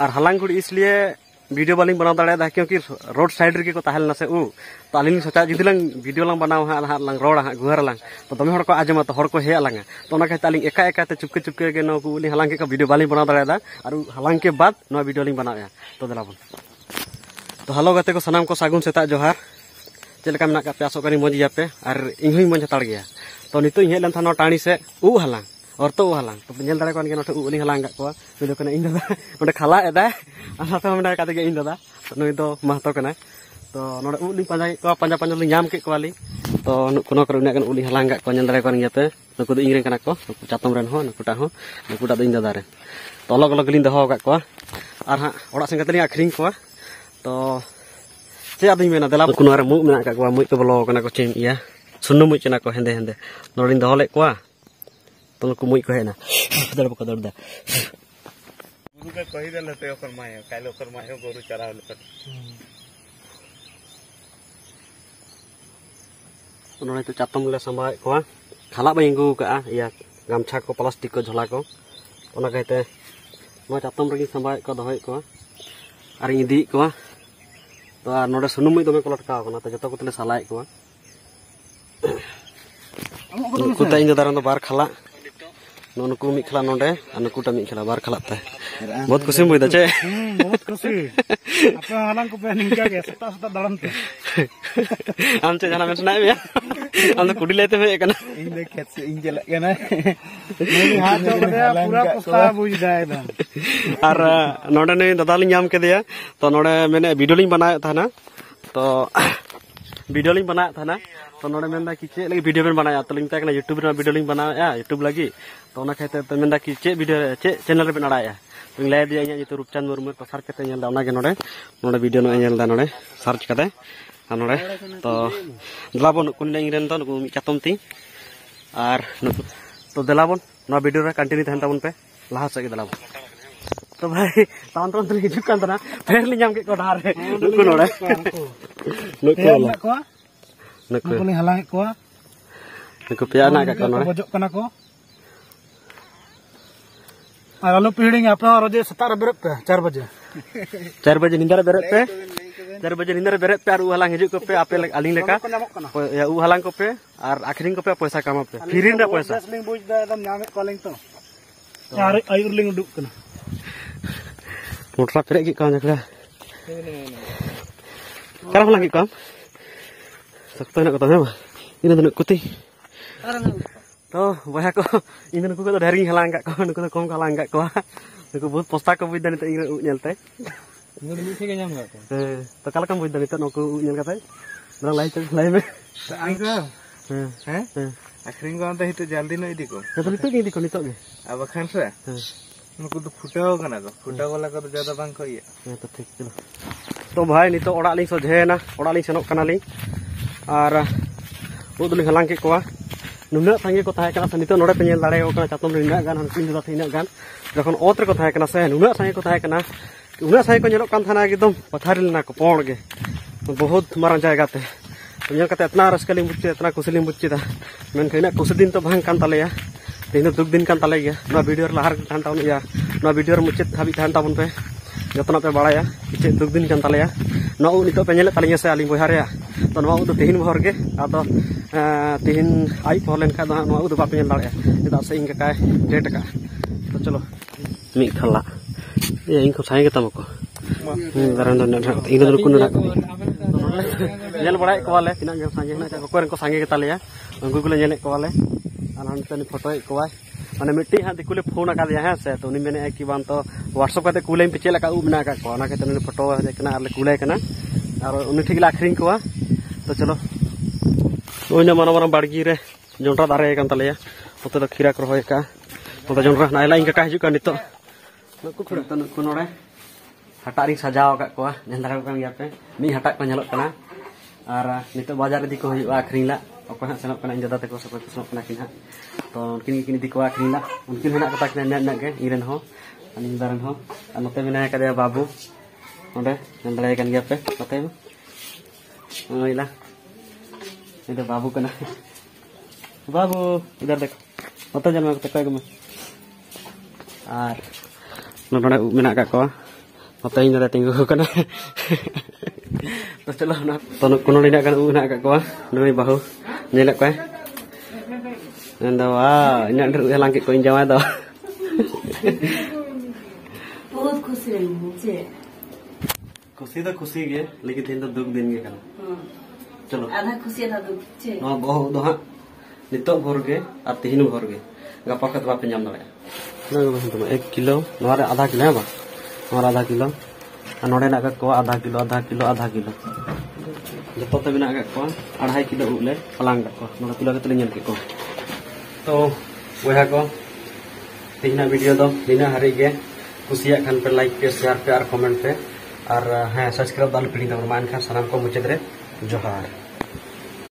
और हालांकि गुड़ी इसलिए वीडियो बालिंग बना दाड़ा क्योंकि रोड साइड रे को ताहल ना से तो आलिंग सोचा जुदी लंग वीडियो लंग बनाव हाँ लंग रोड हाँ गुहर लंग तो दमे हर को आजमा तो हर को हे लंग तो ना कहते आलिंग एका एका ते चुपके चुपके के नो को हालांकि का वीडियो बालिंग बना दाड़ा और हालांकि के बाद नो वीडियो लिंग बनाया तो देलाबन तो हेलो गाते को सनाम को सागुन सेता जोहार चलका मेना पे आसो करी मज पे और इन मज हताड़ गया तो नितो हेज लेन था टाणी से हालांग और तो हालांग तो नेल दाड़ा कौन के उली हालांग को इन दादा ओंडे खाला एदा तो मेना काते इन दादा नुई दो महतो कना तो नोडे उली पांजा को पांजा पांजा लिंग नाम के कोवाली तो कोनो कर उन्या उली हालांग को नेल दाड़ा कौन पे नुकु दो इंग कना को चातम रेन हो नुकुटा दो इन दादा रे तो अलग अलग लिंग दहो का को और हां ओड़ा संगे तली आखरिंग को तो चे आदिं मेना देला कोनो रे मु मेना का को मु को बोलो कना को चेम इया सुनु मु चना को हेंदे हेंदे नोडिन दहो ले को तो नुकु मु को हेना दड़ बको दड़ दा गुरु के कहि देले ते ओकर माय काइलो ओकर माय गोरु चरा ले नोने तो चातम ले संभाय को खाला बाइंगु का या गामछा को प्लास्टिक को झोला को ओना कहते नो चातम रे संभाय को दहय को और इदी को तो नोडे सुनुम दमे को लटका कोना तो जतो को तले सालाय को कुता इन दारन बार खाला नुकु मी खला नोडे नुकुटा मी खला बार खला ता बहुत खुशी बुझदा छे बहुत खुशी आपे हालांग को पे निका के सता सता दड़न ते आम से जाना मेना बे हम तो कुडी लेते हे कना इन दे खेत से इन जला कना मेरी हाथ जो पूरा पुस्ता बुझदा एकदम और नोडे ने दादा लिंग नाम के दिया तो नोडे मैंने वीडियो लिंग बनाया था ना तो वीडियो लिंग बनाया था ना तो नोडे मेंदा कि चे लगी वीडियो में बनाया तो लिंग ता यूट्यूब रे वीडियो लिंग बनाया यूट्यूब लगी तो ना कहते तो मेंदा कि चे वीडियो चे चैनल रे बनाया तो लय दिया इन तो रूपचंद मुर्मू तो सर्च करते नेल दा ओना के नोडे नोडे वीडियो नो नेल दा नोडे सर्च करते नोडे तो दलाबन कुन इंग रेन तो नुकु मी चातम ती और तो दलाबन नो वीडियो रे कंटिन्यू तहन ताबन पे लाहा से दलाबन तो भाई तान तो अंतर हिजुक कान तना फेर li nyam ke ko dar नुकु नोडे नुकु नुकु नि हालांग को नुकु पिया ना का नोडे बजक कना को और आलू पीड़िंग आप रोजे सतार बेरत पे 4 बजे निंदा बेरत पे 4 बजे निंदा बेरत पे और उ हालांग हिजुक को पे आपे आलिंग लेका या उ हालांग को पे और आखरिंग को पे पैसा कमा पे फिरिन रे पैसा लिंग बुझ दा एकदम नामे कॉलिंग तो यार आयुर लिंग उडुक कना मोटरा पेरे की काम जकला करा लगी काम सकता है ना कतो है इन दिन कुती तो बया को इन दिन को ढेरी हलांग का को नुको कम हलांग का को नुको बहुत पोस्ता को बुझ दनी तो इन नेलते इन दिन ठीक नाम का तो कल कम बुझ दनी तो नुको नेल काते ना लाई में आंगा हैं आखरिंग को अंत हित जल्दी न इदी को तो नितो को नितो गे अब खान से नुकु तो फुटाओ कना को फुटा वाला को ज्यादा बांग को ये तो ठीक चलो तो भाई नितो ओड़ा लिंग सोझेना ओड़ा लिंग सेनोक कना लिंग और उदुलिंग हलांग के को नुना संगे को थाय कना से नितो नोडे पे नेल दाड़े को चातम रिना गान हनकिन दादा थिना गान जखन ओत्र को थाय कना से नुना संगे को थाय कना उना संगे को नेलो कान थाना एकदम पथारी लेना को पोड़ गे बहुत मारा जायगा ते तो नेल कते इतना रस्का लिंग बुच्ची इतना खुशी लिंग बुच्ची दा मेन कइना खुशी दिन तो भांग कान तालेया तीन दुख दिन कान ताले गया ना वीडियो लहार थान ताउन या ना वीडियो मुचाद हाबी थान ताबन पे जतना पे बाड़ाया चे दुख दिन कान तालेया ना उ नितो पे नेले तालिया से आलिंग बहार रे तो नवा उ तो तेहिन भर के आदो तेहिन आई पहलेन का दो नवा उ तो बापे नेल दाड़े एदा से इंग का डेट का तो चलो मी खला ये इंग को साई के तमको दरन दन इन दन कुन ना नेल बड़ाय को वाले तिना गे सांगे ना को को सांगे के तालेया उनको को नेले को वाले अनंतनी फोटो को माने मिट्टी हां दिकुले फोन का दिया है से तो उनी मैंने कि बान तो व्हाट्सएप करते कुले पे चेला का उ बना का कोना के तने फोटो है कना आले कुले कना और उनी ठीक ला आखरिंग को तो चलो ओइना माना माना बाड़गी रे जोंटा दारे कान तलेया ओते तो खीरा को होय का तो जोंटा नाइला इंका का हिजु का नितो नुकु खुड़ा तो नुकु नोडे हटारी सजाव का को नेंदरा को गया पे मी हटा को नेलो कना और नितो बाजार दी को हुई आखरिंग ला अको हां सेनक कना इन दादा तको सब सेनक कना किन तो उनकिन किन दी को आखरिंग ला उनकिन हेना कता कना नेना के इरेन हो अनिन दारन हो और नते मेना का बाबू ओंडे नेंदरा कन गया पे नते ओइला ये तो बाबू कना बाबू इधर देखो नते जन में तको गम और नोडे मेना का को Matanya nada tinggal kan. Terus celah nak. Tonok kuno ini akan nak agak kuah. Nuri bahu. Nyelak kuah. Nanda wah ini ada langit kau injam ada. बहुत खुशी रही मुझे खुशी तो गे लेकिन तीन तो दुख दिन गे kan. चलो आधा खुशी आधा दुख छे हाँ बहुत दो हाँ नितो भर गे और तीन भर गे गपा के बाप पंजाब दाड़े ना 1 किलो नवारे आधा किलो है बा नवारे आधा किलो और नोड़े ना को आधा किलो जतो ते बिना को 2.5 किलो उले पलांग को नोड़े किलो के तलियन के को तो वहा को तीना वीडियो दो दिना हरी गे कुसिया खान पे लाइक पे शेयर पे और कमेंट पे और हाँ सब्सक्राइब दाल पिड़ी दो मान खान सलाम को मुझे जोहार।